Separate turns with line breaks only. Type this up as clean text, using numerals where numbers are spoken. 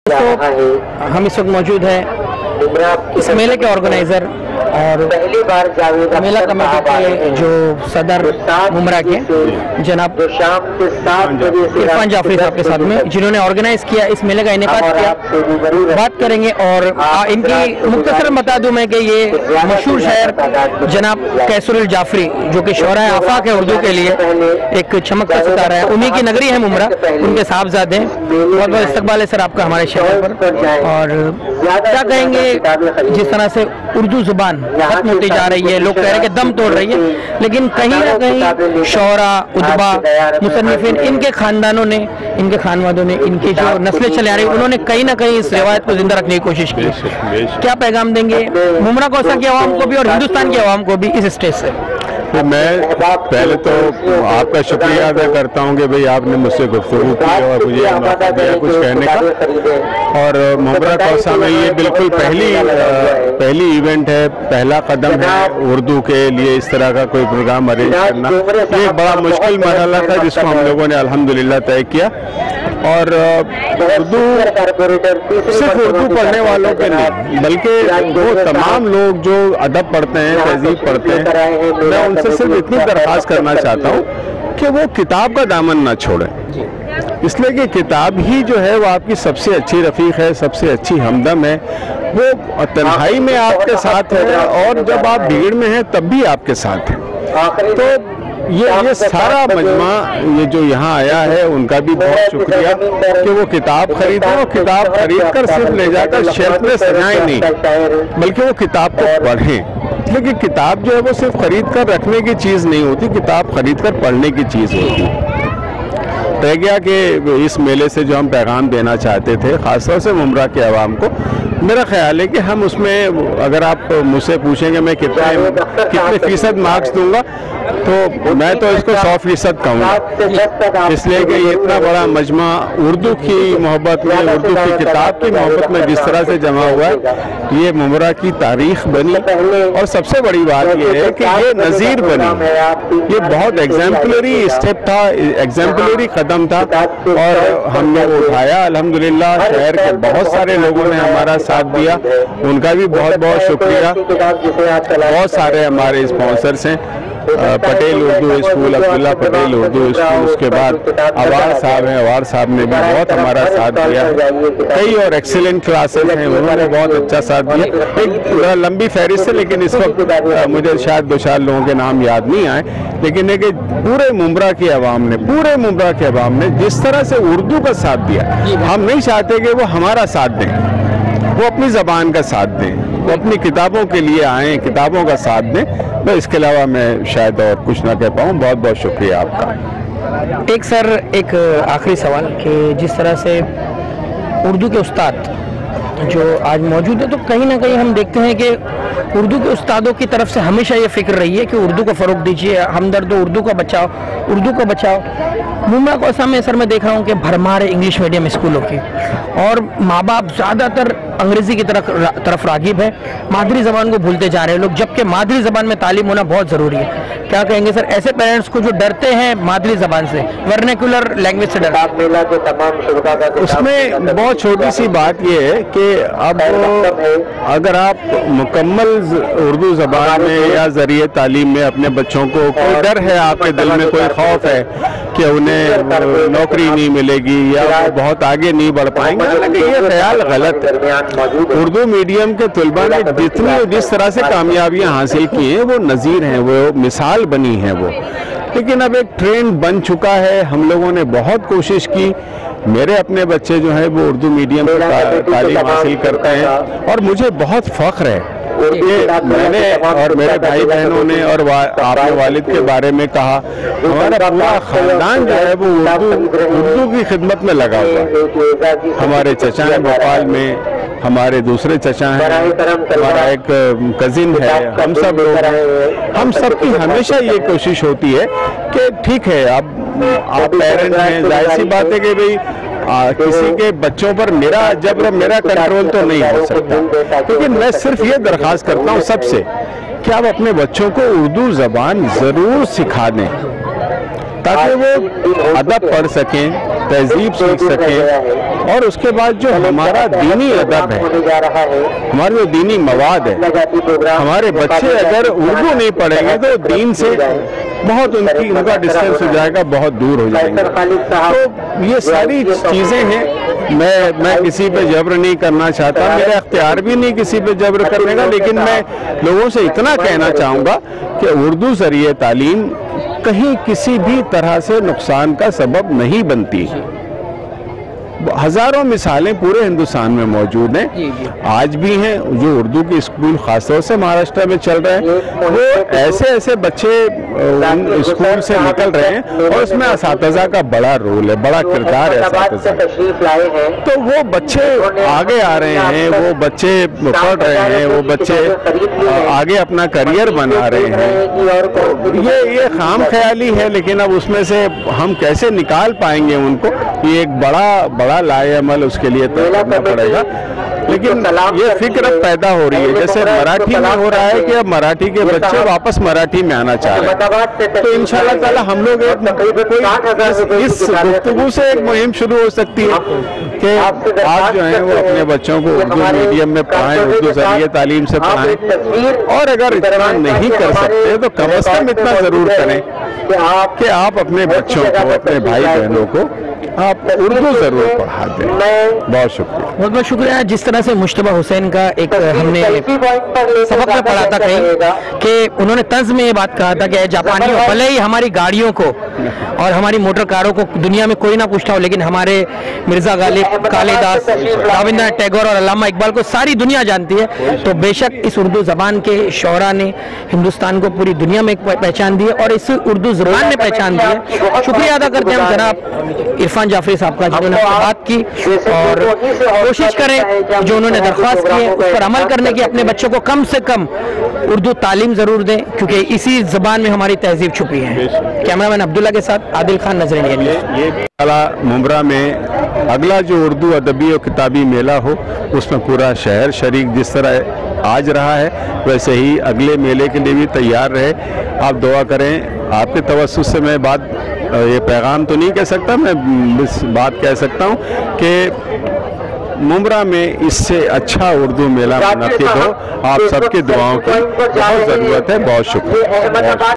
हम इस वक्त मौजूद हैं इस मेले के ऑर्गेनाइजर और मेला कमेटी के जो सदर मुमरा के जनाब इरफान जाफरी साहब के साथ में, जिन्होंने ऑर्गेनाइज किया इस मेले का इनेकाद किया। बात करेंगे और इनकी मुख्तसर बता दूं मैं कि ये मशहूर शायर जनाब कैसरुल जाफरी, जो कि शोरा आफाक है उर्दू के लिए, एक चमकता सितारा है, उन्हीं की नगरी है मुमरा, उनके साहबजादे हैं। बहुत बहुत इस्तकबाल है सर आपका हमारे शहर पर। और क्या कहेंगे, जिस तरह से उर्दू जुबान खत्म होती जा रही है, लोग कह रहे हैं कि दम तोड़ रही है, लेकिन कहीं ना कहीं शोरा, उदबा, मुसन्निफिन, इनके खानदानों ने, इनके खानवादों ने, इनकी जो नस्लें चले आ रही, उन्होंने कहीं ना कहीं इस रिवायत को जिंदा रखने की कोशिश की। क्या पैगाम देंगे मुमरा कौसा की आवाम को भी और हिंदुस्तान की आवाम को भी इस स्टेज से?
तो मैं पहले तो आपका शुक्रिया अदा करता हूँ कि भाई आपने मुझसे गुफ्तगू की और मुझे मौका दिया कुछ कहने का। और मुमरा कौसा में ये बिल्कुल पहली इवेंट है, पहला कदम है उर्दू के लिए इस तरह का कोई प्रोग्राम अरेंज करना। ये एक बड़ा मुश्किल मरहला था जिसको हम लोगों ने अल्हम्दुलिल्लाह तय किया। और उर्दू सिर्फ उर्दू पढ़ने वालों के नहीं, बल्कि वो तमाम लोग जो अदब पढ़ते हैं, तहजीब पढ़ते हैं, मैं उनसे सिर्फ इतनी दरख्वास्त करना चाहता हूँ कि वो किताब का दामन ना छोड़ें, इसलिए कि किताब ही जो है वो आपकी सबसे अच्छी रफ़ीक है, सबसे अच्छी हमदम है। वो तन्हाई में आपके साथ है और जब आप भीड़ में हैं तब भी आपके साथ है। तो ये सारा मजमा ये जो यहाँ आया है उनका भी बहुत शुक्रिया कि वो किताब खरीदें और किताब खरीद कर सिर्फ ले जाकर शेल्फ में सजाएं नहीं, बल्कि वो किताब को पढ़ें। लेकिन किताब जो है वो सिर्फ खरीद कर रखने की चीज़ नहीं होती, किताब खरीद कर पढ़ने की चीज़ होती है। रह गया कि इस मेले से जो हम पैगाम देना चाहते थे ख़ासतौर से मुमरा के अवाम को, मेरा ख्याल है कि हम उसमें, अगर आप मुझसे पूछेंगे मैं कितने फ़ीसद मार्क्स दूंगा, तो मैं तो इसको 100% कहूँगा, इसलिए कि ये इतना बड़ा मजमा उर्दू की मोहब्बत में, उर्दू की किताब की मोहब्बत में जिस तरह से जमा हुआ है, ये मुमरा की तारीख बनी। और सबसे बड़ी बात ये है कि ये नज़ीर बनी, ये बहुत एग्जाम्पलरी स्टेप था, एग्जाम्पलरी कदम था और हमने वो उठाया। अल्हम्दुलिल्लाह शहर के बहुत सारे लोगों ने हमारा साथ दिया, उनका भी बहुत बहुत शुक्रिया। बहुत सारे हमारे स्पॉन्सर्स हैं, पटेल उर्दू स्कूल, अब्दुल्ला पटेल उर्दू स्कूल, उसके बाद अवार साहब हैं, अवार साहब ने भी बहुत हमारा साथ दिया। कई और एक्सीलेंट क्लासेस हैं, उन्होंने बहुत अच्छा साथ दिया। एक लंबी फहरिस्त है, लेकिन इस वक्त मुझे शायद 2-4 लोगों के नाम याद नहीं आए, लेकिन एक पूरे मुमरा की आवाम ने जिस तरह से उर्दू का साथ दिया, हम नहीं चाहते कि वो हमारा साथ दें, वो अपनी ज़बान का साथ दें, वो अपनी किताबों के लिए आएँ, किताबों का साथ दें। तो इसके अलावा मैं शायद और कुछ ना कह पाऊँ। बहुत बहुत शुक्रिया आपका।
एक आखिरी सवाल कि जिस तरह से उर्दू के उस्ताद जो आज मौजूद है, तो कहीं ना कहीं हम देखते हैं कि उर्दू के उस्तादों की तरफ से हमेशा ये फिक्र रही है कि उर्दू को फ़रोग दीजिए, हमदर्द उर्दू को बचाओ, उर्दू को बचाओ। मुमरा कौसा में सर मैं देख रहा हूँ कि भरमार है इंग्लिश मीडियम स्कूलों की, और माँ बाप ज़्यादातर अंग्रेज़ी की तरफ रागिब है, मादरी ज़बान को भूलते जा रहे हैं लोग, जबकि मादरी ज़बान में तालीम होना बहुत ज़रूरी है। क्या कहेंगे सर ऐसे पेरेंट्स को जो डरते हैं मादरी ज़बान से, वर्नाक्युलर लैंग्वेज से डरते?
उसमें बहुत छोटी सी बात ये है कि अब अगर आप मुकम्मल उर्दू ज़बान में या ज़रिए तालीम में अपने बच्चों को, कोई डर है आपके दिल में, कोई खौफ है कि उन्हें नौकरी नहीं मिलेगी या वो बहुत आगे नहीं बढ़ पाएंगे, लेकिन ये ख्याल गलत है। उर्दू मीडियम के तलबा ने जिस तरह से कामयाबियां हासिल की हैं वो नज़ीर हैं, वो मिसाल बनी है वो। लेकिन अब एक ट्रेंड बन चुका है, हम लोगों ने बहुत कोशिश की। मेरे अपने बच्चे जो हैं वो उर्दू मीडियम से तालीम हासिल करते हैं और मुझे बहुत फ़ख्र है। ये मैंने और मेरे भाई बहनों ने और आपने वालिद के बारे में कहा, हमारा पूरा ख़ानदान जो है वो उर्दू की खिदमत में लगा हुआ है। हमारे चचा हैं भोपाल में, हमारे दूसरे चचा हैं, हमारा एक कज़िन है, हम सब लोग, हम सब की हमेशा ये कोशिश होती है कि ठीक है आप पेरेंट हैं, जाहिर सी बात है कि भाई किसी के बच्चों पर मेरा जबर, मेरा कंट्रोल तो नहीं हो सकता, लेकिन मैं सिर्फ ये दरख्वास्त करता हूँ सबसे कि आप अपने बच्चों को उर्दू ज़बान ज़रूर सिखा दें ताकि वो अदब पढ़ सकें, तहजीब सीख सकें, और उसके बाद जो हमारा दीनी अदब है, हमारे जो दीनी मवाद है, हमारे बच्चे अगर उर्दू नहीं पढ़ेंगे तो दीन से बहुत उनका डिस्टेंस हो जाएगा, बहुत दूर हो जाएंगे। तो ये सारी चीज़ें हैं। मैं किसी पे जबर नहीं करना चाहता, मेरा अख्तियार भी नहीं किसी पे जबर करने का, लेकिन मैं लोगों से इतना कहना चाहूँगा कि उर्दू ज़रिए तालीम कहीं किसी भी तरह से नुकसान का सबब नहीं बनती। हज़ारों मिसालें पूरे हिंदुस्तान में मौजूद हैं, आज भी हैं, जो उर्दू के स्कूल खासतौर से महाराष्ट्र में चल रहे हैं, वो ऐसे बच्चे उन स्कूल से निकल रहे हैं और उसमें असातिज़ा का बड़ा रोल है, बड़ा किरदार है असातिज़ा का। तो वो बच्चे आगे आ रहे हैं, वो बच्चे पढ़ रहे हैं, वो बच्चे आगे अपना करियर बना रहे हैं। ये खाम ख्याली है, लेकिन अब उसमें से हम कैसे निकाल पाएंगे उनको, ये एक बड़ा लाएअमल उसके लिए तय करना पड़ेगा। लेकिन ये फिक्र पैदा हो रही है, जैसे मराठी में हो रहा है कि अब मराठी के बच्चे वापस मराठी में आना चाह रहे हैं। तो इंशाअल्लाह ताला हम लोग इस गुफ्तगू से एक मुहिम शुरू हो सकती है कि आप जो हैं वो अपने बच्चों को उर्दू मीडियम में पढ़ाएं, उर्दू ज़रिए तालीम से पढ़ाएं, और अगर इतना नहीं कर सकते तो कम अज़ कम इतना ज़रूर करें कि आप अपने बच्चों को, अपने भाई बहनों को आप उर्दू ज़रूर पढ़ा दें। बहुत शुक्रिया।
बहुत बहुत शुक्रिया। जिस तरह से मुश्तबा हुसैन का एक हमने सबक में पढ़ा था कहीं कि उन्होंने तंज में ये बात कहा था कि जापानियों, भले ही हमारी गाड़ियों को और हमारी मोटर कारों को दुनिया में कोई ना पूछता हो, लेकिन हमारे मिर्ज़ा गालिब, कालिदास, रविंद्रनाथ टैगोर और अल्लामा इकबाल को सारी दुनिया जानती है। तो बेशक इस उर्दू ज़बान के शोरा ने हिंदुस्तान को पूरी दुनिया में पहचान दी है और इस उर्दू ज़बान ने पहचान दी है। शुक्रिया अदा करते हैं हम जनाब इरफान जाफरी साहब का, जिन्होंने बात की, और कोशिश करें जो उन्होंने दरख्वास्त की है उस पर अमल करने की, अपने बच्चों को कम से कम उर्दू तालीम ज़रूर दें, क्योंकि इसी ज़बान में हमारी तहजीब छुपी है। कैमरामैन अब्दुल्ला के साथ आदिल खान, नजर इंडिया न्यूज़।
ये मुमरा में अगला जो उर्दू अदबी और किताबी मेला हो, उसमें पूरा शहर शरीक जिस तरह आज रहा है, वैसे ही अगले मेले के लिए भी तैयार रहे। आप दुआ करें। आपके तवज्जुह से मैं ये पैगाम तो नहीं कह सकता, मैं इस बात कह सकता हूँ कि मुमरा में इससे अच्छा उर्दू मेला मुनक़िद हो। आप सबकी दुआओं की बहुत ज़रूरत है। बहुत शुक्रिया।